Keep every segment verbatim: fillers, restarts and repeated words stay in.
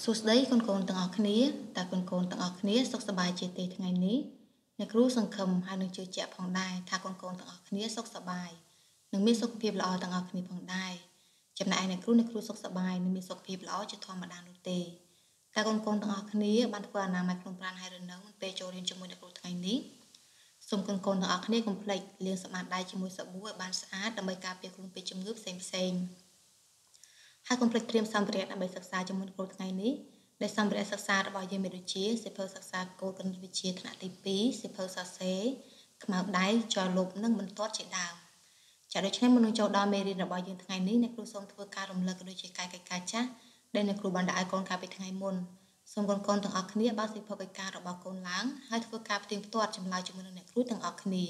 សួស្តីកូនកូនទាំងអស់គ្នាតើកូនកូនទាំងអស់គ្នាសុខសប្បាយជាទេថ្ងៃនេះអ្នកគ្រូសង្ឃឹមហើយនឹងជឿជាក់ផងដែរថាកូនកូនទាំងអស់គ្នាសុខសប្បាយនិងមានសុខភាពល្អទាំងអស់គ្នាផងដែរចំណែកឯអ្នកគ្រូអ្នកគ្រូសុខសប្បាយនិងមានសុខភាពល្អជាធម្មតានោះទេតើកូនកូនទាំងអស់គ្នាបានធ្វើអនាម័យក្នុងប្រាណហើយឬនៅមុនពេលចូលរៀនជាមួយអ្នកគ្រូថ្ងៃនេះសូមកូនកូនទាំងអស់គ្នាកុំភ្លេចលាងសម្អាតដៃជាមួយសាប៊ូឲ្យបានស្អាតដើម្បីការពារខ្លួនពីជំងឺផ្សេងផ្សេងហើយកុំភ្លេចត្រៀមសម្ភារៈដើម្បីសិក្សាជាមួយគ្រូថ្ងៃនេះដែលសម្ភារៈសិក្សារបស់យើងមានដូចជាសៀវភៅសិក្សាគោលគណិតវិទ្យាថ្នាក់ទីពីរសៀវភៅសរសេរខ្មៅដៃចលលុបនិងបន្ទាត់ជាដើមចា៎ដូច្នេះមុននឹងចូលដល់មេរៀនរបស់យើងថ្ងៃនេះអ្នកគ្រូសូមធ្វើការរំលឹកដូចជាកាយកិច្ចការចាស់ដែលអ្នកគ្រូបានដាក់ឲ្យកូនកាលពីថ្ងៃមុនសូមកូនកូនទាំងអស់គ្នាបើកសៀវភៅកិច្ចការរបស់កូនឡើងហើយធ្វើការផ្ទៀងផ្ទាត់ចម្លើយជាមួយនឹងអ្នកគ្រូទាំងអស់គ្នា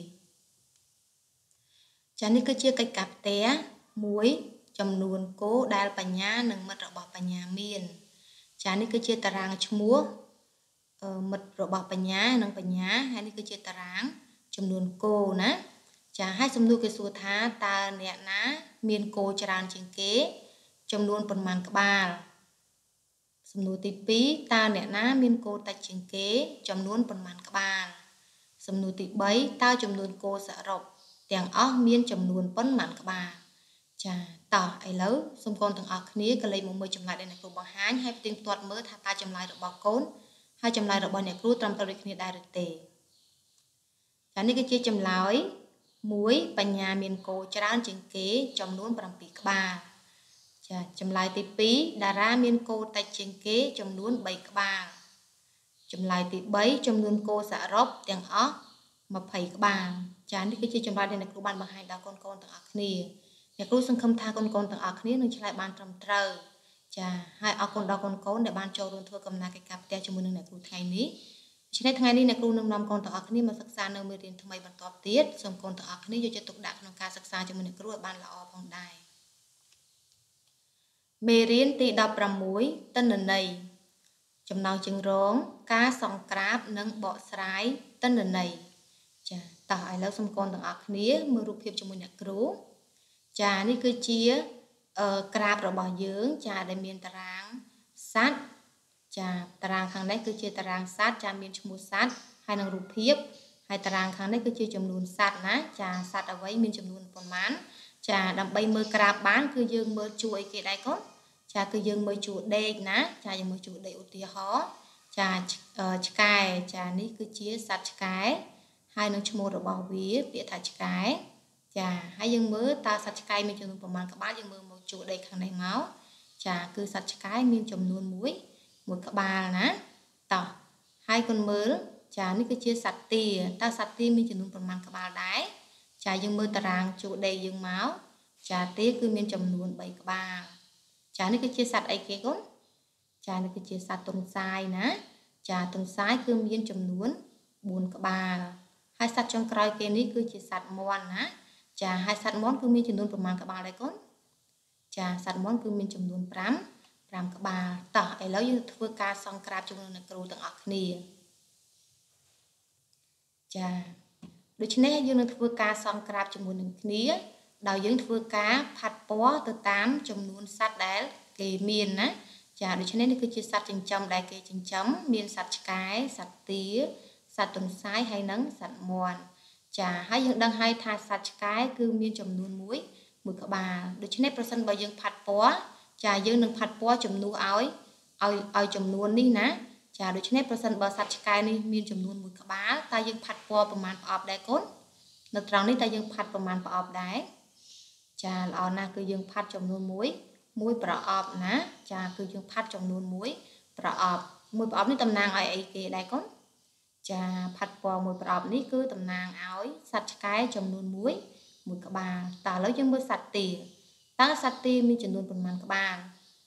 ចា៎នេះគឺជាកិច្ចការផ្ទះមួយចំនួនគោដែលបញ្ញានិងមិត្តរបស់បញ្ញាមានចា៎នេះគឺជាតារាងឈ្មោះមិត្តរបស់បញ្ញានិងបញ្ញាហើយនេះគឺជាតារាងចំនួនគោណាចា៎ហើយសំណួរគេសួរថាតើអ្នកណាមានគោច្រើនជាងគេចំនួនប៉ុន្មានក្បាលសំណួរទីពីរតើអ្នកណាមានគោតិចជាងគេចំនួនប៉ុន្មានក្បាលសំណួរទីបីតើចំនួនគោសរុបទាំងអស់មានចំនួនប៉ុន្មានក្បាលចាតោះឥឡូវសូមកូនទាំងអស់គ្នាក៏លេខមកមើលចម្លើយដែលអ្នកគ្រូបង្ហាញហើយផ្ទៀងផ្ទាត់មើលថាតើចម្លើយរបស់កូនហើយចម្លើយរបស់អ្នកគ្រូត្រឹមត្រូវដូចគ្នាដែរឬទេចានេះគឺជាចម្លើយមួយបញ្ញាមានគោច្រើនជាងគេចំនួនប្រាំពីរក្បាលចាចម្លើយទីពីរតារាមានគោតិចជាងគេចំនួនបីក្បាលចម្លើយទីបីចំនួនគោសរុបទាំងអស់ម្ភៃក្បាលចានេះគឺជាចម្លើយដែលអ្នកគ្រូបានបង្ហាញដល់កូនកូនទាំងអស់គ្នាអ្នកគ្រូសង្ឃឹមថាកូនកូនទាំងអស់គ្នានឹងឆ្លើយបានត្រឹមត្រូវចាហើយអរគុណដល់កូនកូនដែលបានចូលរួមធ្វើកំណែកិច្ចការផ្ទះជាមួយនឹងអ្នកគ្រូថ្ងៃនេះដូច្នេះថ្ងៃនេះអ្នកគ្រូនឹងនាំកូនទាំងអស់គ្នាមកសិក្សានៅមេរៀនថ្មីបន្តទៀតសូមកូនទាំងអស់គ្នាយកចិត្តទុកដាក់ក្នុងការសិក្សាជាមួយអ្នកគ្រូឲ្យបានល្អផងដែរមេរៀនទីដប់ប្រាំមួយទិន្នន័យចំណងជើងរងការសង្ក្រាបនិងបកស្រាយទិន្នន័យចាតោះឥឡូវសូមកូនទាំងអស់គ្នាមើលរូបភាពជាមួយអ្នកគ្រូចានេះគឺជាក្រាបរបស់យើងចាដែលមានតារាងសត្វចាតារាងខាងនេះគឺជាតារាងសត្វចាមានឈ្មោះសត្វហើយនឹងរូបភាពហើយតារាងខាងនេះគឺជាចំនួនសត្វណាចាសត្វអ្វីមានចំនួនប៉ុន្មានចាដើម្បីមើលក្រាបបានគឺយើងមើលជួរអីគេដែរកូនចាគឺយើងមើលជួរដេកណាចាយើងមើលជួរដេកឧទាហរណ៍ចាឆ្កែចានេះគឺជាសត្វឆ្កែហើយនឹងឈ្មោះរបស់វាពាក្យថាឆ្កែចាហើយយើងមើលតើសត្វឆ្កែមានចំនួនប្រមាណក្បាលយើងមើលមកជួរដីខាងនេះមកចាគឺសត្វឆ្កែមានចំនួនមួយមួយក្បាលណាតោះហើយកូនមើលចានេះគឺជាសត្វទាតើសត្វទាមានចំនួនប្រមាណក្បាលដែរចាយើងមើលតារាងជួរដីយើងមកចាទាគឺមានចំនួនបីក្បាលចានេះគឺជាសត្វអីគេកូនចានេះគឺជាសត្វទន្សាយណាចាទន្សាយគឺមានចំនួនបួនក្បាលហើយសត្វចុងក្រោយគេនេះគឺជាសត្វមាន់ណាចាហើយសត្វមាន់គឺមានចំនួនប្រមាណក្បាលដែរកូនចាសត្វមាន់គឺមានចំនួនប្រាំ ប្រាំក្បាលតោះឥឡូវយើងធ្វើការសង្ក្រាបជាមួយនឹងគ្រូទាំងអស់គ្នាចាដូច្នេះយើងនឹងធ្វើការសង្ក្រាបជាមួយនឹងគ្នាដោយយើងធ្វើការផាត់ពណ៌ទៅតាមចំនួនសត្វដែលគេមានណាចាដូច្នេះនេះគឺជាសត្វចិញ្ចឹមដែលគេចិញ្ចឹមមានសត្វឆ្កែសត្វទាសត្វទន្សាយហើយនិងសត្វមាន់ចាហើយយើងដឹងហើយថាសត្វឆ្កែគឺមានចំនួនមួយមួយក្បាលដូច្នេះប្រសិនបើយើងផាត់ពណ៌ចាយើងនឹងផាត់ពណ៌ជំនួសឲ្យឲ្យឲ្យចំនួននេះណាចាដូច្នេះប្រសិនបើសត្វឆ្កែនេះមានចំនួនមួយក្បាលតើយើងផាត់ពណ៌ប្រមាណប្រអប់ដែរកូននៅត្រង់នេះតើយើងផាត់ប្រមាណប្រអប់ដែរចាល្អណាស់គឺយើងផាត់ចំនួនមួយមួយប្រអប់ណាចាគឺយើងផាត់ចំនួនមួយប្រអប់មួយប្រអប់នេះតំណាងឲ្យអីគេដែរកូនចាផាត់ពណ៌មួយប្រអប់នេះគឺតំណាងឲ្យសត្វឆ្កែចំនួនមួយមួយក្បាលតើឥឡូវយើងមើលសត្វទាតើសត្វទាមានចំនួនប៉ុន្មានក្បាល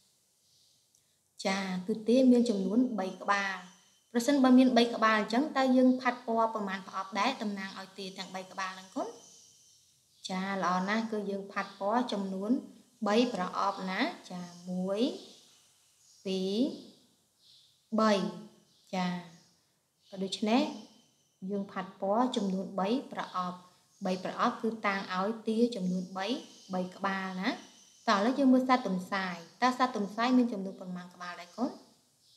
ចាគឺទាមានចំនួនបីក្បាលប្រសិនបើមានបីក្បាលអញ្ចឹងតើយើងផាត់ពណ៌ប្រមាណប្រអប់ដែរតំណាងឲ្យទាទាំងបីក្បាលហ្នឹងកូនចាល្អណាស់គឺយើងផាត់ពណ៌ចំនួនបីប្រអប់ណាចាមួយពីរបីចាដូច្នេះយើងផាត់ពណ៌ចំនួនបីប្រអប់បីប្រអប់គឺតាំងឲ្យទាចំនួនបី បីក្បាលណាតោះឥឡូវយើងមើលសត្វទន្សាយតើសត្វទន្សាយមានចំនួនប៉ុន្មានក្បាលដែរកូន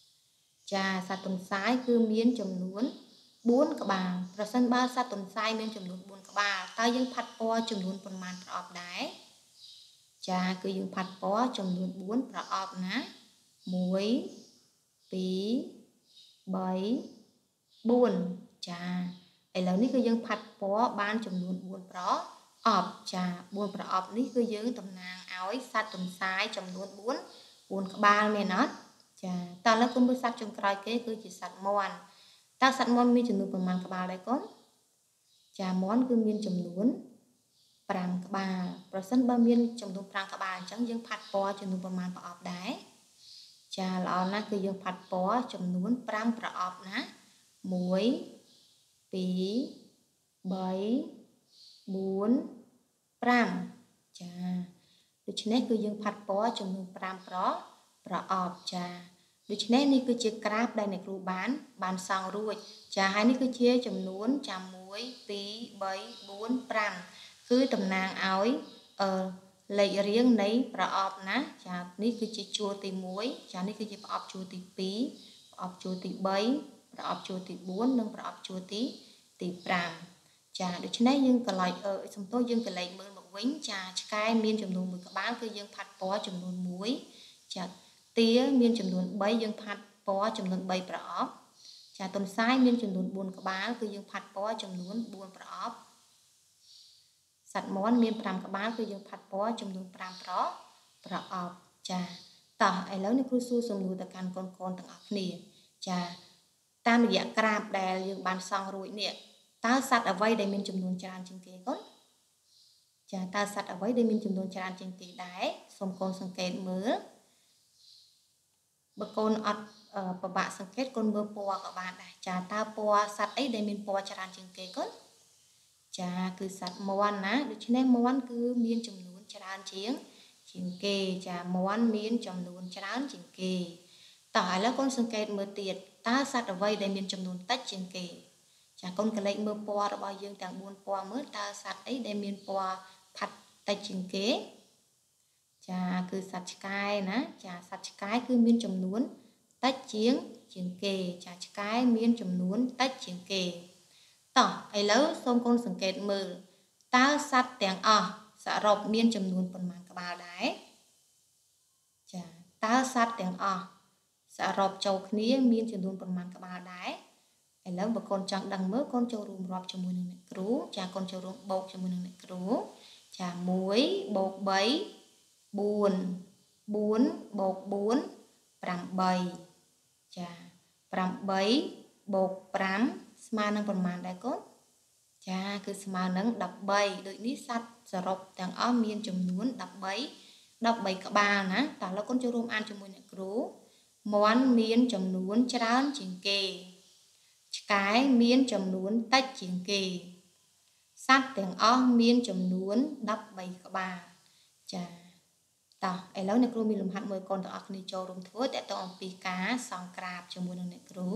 ចាសត្វទន្សាយគឺមានចំនួនបួនក្បាលប្រសិនបើសត្វទន្សាយមានចំនួនបួនក្បាលតើយើងផាត់ពណ៌ចំនួនប៉ុន្មានប្រអប់ដែរចាគឺយើងផាត់ពណ៌ចំនួនបួនប្រអប់ណាមួយពីរបីបួនចាឥឡូវនេះគឺយើងផាត់ពណ៌បានចំនួនបួនប្រអប់ចាបួនប្រអប់នេះគឺយើងតំណាងឲ្យសត្វទន្សាយចំនួនបួន បួនក្បាលមែនអត់ចាតើឥឡូវគុំមើលសត្វចុងក្រោយគេគឺជាសត្វមាន់តើសត្វមាន់មានចំនួនប្រមាណក្បាលដែរកូនចាមាន់គឺមានចំនួនប្រាំក្បាលប្រសិនបើមានចំនួនប្រាំក្បាលអញ្ចឹងយើងផាត់ពណ៌ចំនួនប្រមាណប្រអប់ដែរចាល្អណាស់គឺយើងផាត់ពណ៌ចំនួនប្រាំប្រអប់ណាមួយពីរបីបួនប្រាំចាដូច្នេះគឺយើងផាត់ពណ៌ចំនួនប្រាំប្រប្រអប់ចាដូច្នេះនេះគឺជាក្រាហ្វដែលអ្នកគ្រូបានបានសង់រួចចាហើយនេះគឺជាចំនួនចាំមួយពីរបីបួនប្រាំគឺតំណាងឲ្យអឺលេខរៀងនៃប្រអប់ណាចានេះគឺជាជួរទីមួយចានេះគឺជាប្រអប់ជួរទីពីរប្រអប់ជួរទីបីប្រអប់ជួរទីបួននិងប្រអប់ជួរទីទីប្រាំចាដូច្នេះយើងកន្លែងអឺសំទោសយើងកន្លែងមើលមកវិញចាឆ្កែមានចំនួនមួយក្បាលគឺយើងផាត់ពណ៌ចំនួនមួយចាទាមានចំនួនបីយើងផាត់ពណ៌ចំនួនបីប្រអប់ចាទន្សាយមានចំនួនបួនក្បាលគឺយើងផាត់ពណ៌ចំនួនបួនប្រអប់សត្វមាន់មានប្រាំក្បាលគឺយើងផាត់ពណ៌ចំនួនប្រាំប្រប្រអប់ចាតោះឥឡូវនេះគ្រូសួរសំណួរទៅកាន់កូនកូនទាំងអស់គ្នាចាតាមរយៈក្រាហ្វដែលយើងបានសង់រួចនេះតើសត្វអ្វីដែលមានចំនួនច្រើនជាងគេកូនចាតើសត្វអ្វីដែលមានចំនួនច្រើនជាងគេដែរសូមកូនសង្កេតមើលបើកូនអត់ពិបាកសង្កេតកូនមើលពណ៌ក៏បានដែរចាតើពណ៌សត្វអីដែលមានពណ៌ច្រើនជាងគេកូនចាគឺសត្វមាន់ណាដូច្នេះមាន់គឺមានចំនួនច្រើនជាងជាងគេចាមាន់មានចំនួនច្រើនជាងគេតោះឥឡូវកូនសង្កេតមើលទៀតតើសត្វអ្វីដែលមានចំនួនតិចជាងគេចាកូនកលេចមើលពណ៌របស់យើងទាំងបួនពណ៌មើលតើសត្វអីដែលមានពណ៌ផាត់តិចជាងគេចាគឺសត្វឆ្កែណាចាសត្វឆ្កែគឺមានចំនួនតិចជាងជាងគេចាឆ្កែមានចំនួនតិចជាងគេតោះឥឡូវសូមកូនសង្កេតមើលតើសត្វទាំងអស់សរុបមានចំនួនប៉ុន្មានក្បាលដែរចាតើសត្វទាំងអស់សរុបចូលគ្នាមានចំនួនប៉ុន្មានក្បាលដែរឥឡូវបើកូនចង់ដឹងមើលកូនចូលរួមរាប់ជាមួយនឹងអ្នកគ្រូចាកូនចូលរួមបូកជាមួយនឹងអ្នកគ្រូចាមួយបូកបីបួនបួនបូកបួនប្រាំបីចាប្រាំបីបូកប្រាំស្មើនឹងប៉ុន្មានដែរកូនចាគឺស្មើនឹងដប់បីដូចនេះសត្វសរុបទាំងអស់មានចំនួនដប់បី ដប់បីក្បាលណាតើលោកកូនចូលរួមអានជាមួយអ្នកគ្រូមាន់មានចំនួនច្រើនជាងគេឆ្កែមានចំនួនតិចជាងគេសត្វទាំងអស់មានចំនួនដប់បីក្បាលចាតោះឥឡូវអ្នកគ្រូមានលំហាត់មួយកូនទាំងអស់គ្នាចូលរួមធ្វើតើតើអំពីការសង្ក្រាបជាមួយនឹងអ្នកគ្រូ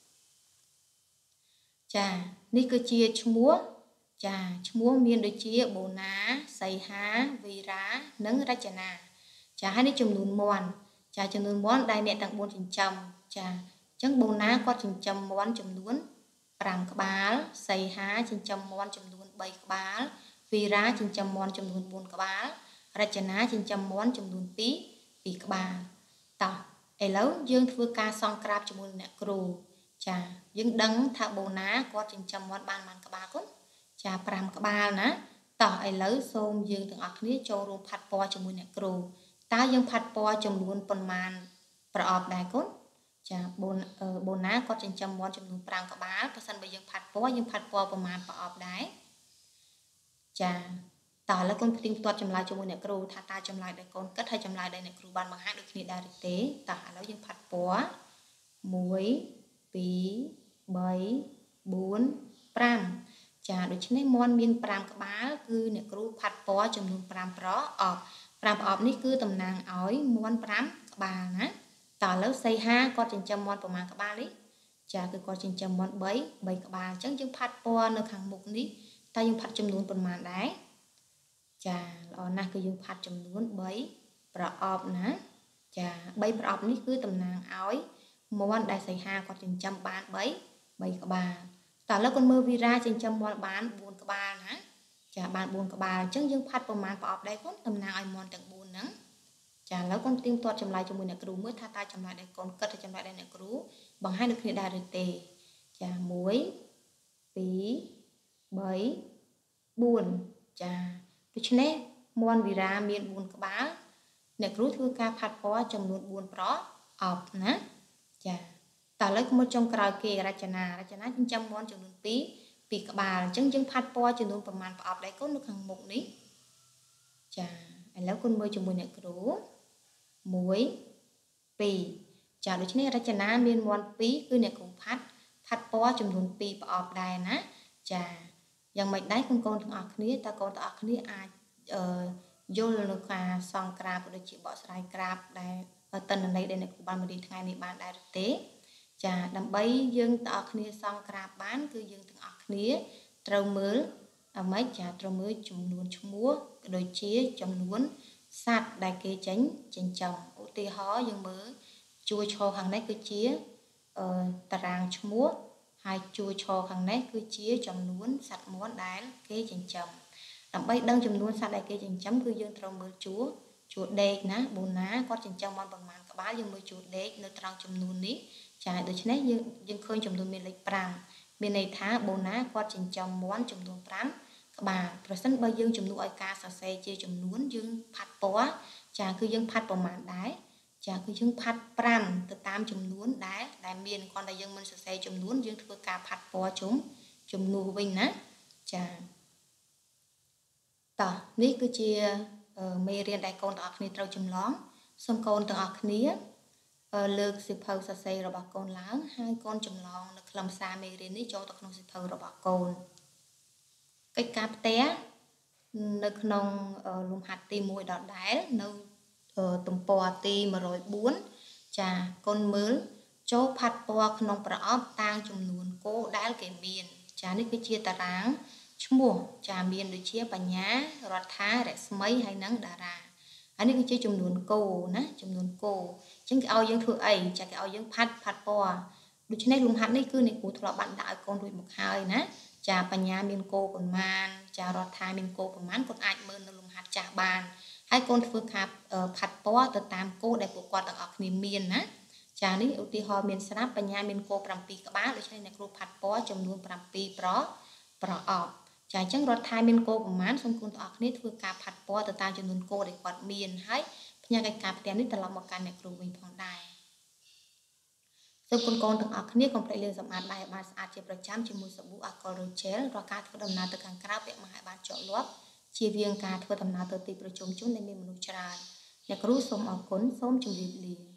ចានេះគឺជាឈ្មោះចាឈ្មោះមានដូចជាបូណាសីហាវីរ៉ានិងរចនាចាហើយនេះចំនួនមាន់ចាចំនួនមាន់ដែលអ្នកទាំងបួនចិញ្ចឹមចាអញ្ចឹងបូណាគាត់ចិញ្ចឹមមាន់ចំនួនប្រាំក្បាលសីហាចិញ្ចឹមមាន់ចំនួនបីក្បាលវីរ៉ាចិញ្ចឹមមាន់ចំនួនបួនក្បាលរចនាចិញ្ចឹមមាន់ចំនួនពីរ ពីរក្បាលតោះឥឡូវយើងធ្វើការសង្ក្រាបជាមួយនឹងអ្នកគ្រូចាយើងដឹងថាបូណាគាត់ចិញ្ចឹមមាន់បានប៉ុន្មានក្បាលគុណចាប្រាំក្បាលណាតោះឥឡូវសូមយើងទាំងអស់គ្នាចូលរួមផាត់ពណ៌ជាមួយអ្នកគ្រូតើយើងផាត់ពណ៌ចំនួនប៉ុន្មានប្រអប់ដែរគុណចាបូនបូណាគាត់ចិញ្ចឹមមាន់ចំនួនប្រាំក្បាលប្រសិនបើយើងផាត់ពណ៌យើងផាត់ពណ៌ប្រមាណប្រអប់ដែរចាតើឥឡូវកូនផ្ទៀងផ្ទាត់ចម្លើយជាមួយអ្នកគ្រូថាតើចម្លើយដែលកូនគិតហើយចម្លើយដែលអ្នកគ្រូបានបង្ហាញដូចគ្នាដែរឬទេតើឥឡូវយើងផាត់ពណ៌មួយពីរបីបួនប្រាំចាដូច្នេះមាន់មានប្រាំក្បាលគឺអ្នកគ្រូផាត់ពណ៌ចំនួនប្រាំប្រអប់ប្រាំប្រអប់នេះគឺតំណាងឲ្យមាន់ប្រាំក្បាលណាតើឥឡូវសីហាគាត់ចិញ្ចឹមមាន់ប្រមាណក្បាលនេះចាគឺគាត់ចិញ្ចឹមមាន់បី បីក្បាលអញ្ចឹងយើងផាត់ពណ៌នៅខាងមុខនេះតើយើងផាត់ចំនួនប៉ុន្មានដែរចាល្អណាស់គឺយើងផាត់ចំនួនបីប្រអប់ណាចាបីប្រអប់នេះគឺតំណាងឲ្យមាន់ដែលសីហាគាត់ចិញ្ចឹមបាន3 3ក្បាលតើឥឡូវគាត់មើលវីរ៉ាចិញ្ចឹមមាន់បាន4ក្បាលណាចាបាន4ក្បាលអញ្ចឹងយើងផាត់ប្រមាណប្រអប់ដែរកូនតំណាងឲ្យមាន់ទាំង4ហ្នឹងចាឥឡូវកូនទៀងទាត់ចម្លើយជាមួយអ្នកគ្រូមើលថាតើចម្លើយដែលកូនគិតថាចម្លើយដែលអ្នកគ្រូបង្ហាញដូចគ្នាដែរឬទេចា1 2 3 4ចាដូច្នេះមាន់វីរ៉ាមាន4ក្បាលអ្នកគ្រូធ្វើការផាត់ពណ៌ចំនួន4ប្រអប់ណាចាតើឥឡូវមកចុងក្រោយគេរចនារចនាចិញ្ចឹមមាន់ចំនួន2 2ក្បាលអញ្ចឹងយើងផាត់ពណ៌ចំនួនប្រមាណប្រអប់ដែរកូននៅខាងមុខនេះចាឥឡូវគុណមើលជាមួយអ្នកគ្រូ1 2ចាដូច្នេះរចនាមានមាន់2គឺអ្នកគ្រូផាត់ផាត់ពណ៌ចំនួន2ប្រអប់ដែរណាចាយ៉ាងម៉េចដែរកូនកូនទាំងអស់គ្នាតើកូនទាំងអស់គ្នាអាចអឺយល់នៅការសង្ក្រាបដូចជាបកស្រាយក្រាបដែលតនន័យដែលអ្នកគ្រូបានមករៀនថ្ងៃនេះបានដែរទេចាដើម្បីយើងទាំងអស់គ្នាសង្ក្រាបបានគឺយើងទាំងអស់គ្នាត្រូវមើលអ្មេចចាត្រូវមើលចំនួនឈ្មោះក៏ដូចជាចំនួនសត្វដែលគេចេញចិញ្ចឹមឧទាហរណ៍យើងមើលជួរឈរខាងនេះគឺជាអឺតារាងឈ្មោះហើយជួរឈរខាងនេះគឺជាចំនួនសត្វមាន់ដែលគេចិញ្ចឹមដើម្បីដឹងចំនួនសត្វដែលគេចិញ្ចឹមគឺយើងត្រូវមើលជួរជួរដេកណាបូណាគាត់ចិញ្ចឹមមាន់ប្រមាណក្បាលយើងមើលជួរដេកនៅត្រង់ចំនួននេះចាដូច្នេះយើងយើងឃើញចំនួនមានលេខ5មានន័យថាបូណាគាត់ចិញ្ចឹមមាន់ចំនួន5ក្បាលប្រសិនបើយើងជំនួសឲ្យការសរសេរជាចំនួនយើងផាត់ពណ៌ចាគឺយើងផាត់ប្រមាណដែរចាគឺយើងផាត់5ទៅតាមចំនួនដែលដែលមានគ្រាន់តែយើងមិនសរសេរចំនួនយើងធ្វើការផាត់ពណ៌ជុំជំនួសវិញណាចាតោះនេះគឺជាមេរៀនដែលកូនទាំងអស់គ្នាត្រូវចម្លងសូមកូនទាំងអស់គ្នាលើកសិភៅសរសេររបស់កូនឡើងហើយកូនចម្លងនៅខ្លឹមសារមេរៀននេះចូលទៅក្នុងសិភៅរបស់កូនកិច្ចការផ្ទះនៅក្នុងលំហាត់ទី1ដដែលនៅទំព័រទី104ចាកូនមើលចូលផាត់ពណ៌ក្នុងប្រអប់តាមចំនួនគោដែលគេមានចានេះគឺជាតារាងឈ្មោះចាមានដូចជាបញ្ញារដ្ឋារស្មីហើយនិងតារាហើយនេះគឺជាចំនួនគោណាចំនួនគោអញ្ចឹងគេឲ្យយើងធ្វើអីចាគេឲ្យយើងផាត់ផាត់ពណ៌ដូច្នេះលំហាត់នេះគឺអ្នកគ្រូធ្លាប់បានដាក់ឲ្យកូនរួចមកហើយណាចាបញ្ញាមានគោប៉ុន្មានចារដ្ឋាមានគោប៉ុន្មានកូនអាចមើលនៅលំហាត់ចាស់បានហើយកូនធ្វើការផាត់ពណ៌ទៅតាមគោដែលពួកគាត់ទាំងអស់គ្នាមានណាចានេះឧទាហរណ៍មានស្រាប់បញ្ញាមានគោ7ក្បាលដូច្នេះអ្នកគ្រូផាត់ពណ៌ចំនួន7ប្រប្រអប់ចាអញ្ចឹងរដ្ឋាមានគោប្រមាណសូមកូនទាំងអស់គ្នាធ្វើការផាត់ពណ៌ទៅតាមចំនួនគោដែលគាត់មានហើយផ្ញើកិច្ចការផ្ទះនេះត្រឡប់មកកាន់អ្នកគ្រូវិញផងដែរសូមកូនកូនទាំងអស់គ្នាកុំភ្លេចលាងសម្អាតដៃឲ្យបានស្អាតជាប្រចាំជាមួយសាប៊ូអាល់កុលឬជែលរាល់ការធ្វើដំណើរទៅខាងក្រៅពាក់ម៉ាស់ឲ្យបានជាប់លាប់ជៀសវាងការធ្វើដំណើរទៅទីប្រជុំជនដែលមានមនុស្សច្រើនអ្នកគ្រូសូមអរគុណសូមជម្រាបលា